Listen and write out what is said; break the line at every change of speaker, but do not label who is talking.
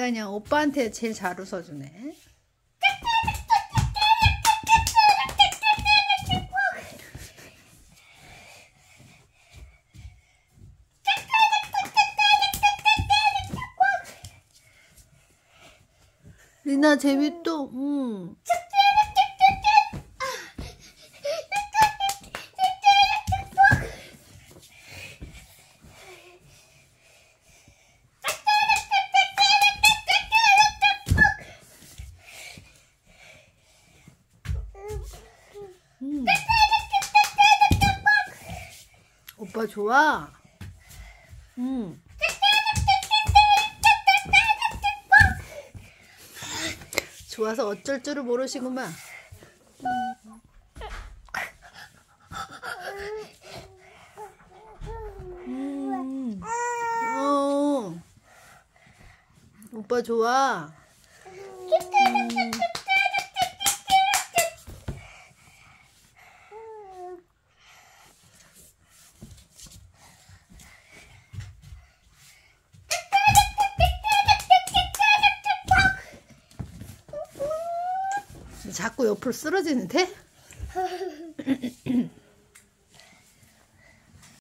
그냥 오빠한테 제일 잘 웃어주네. 리나 재밌어. 오빠 좋아. 좋아서 어쩔 줄을 모르시구만. 오빠 좋아. 자꾸 옆으로 쓰러지는데?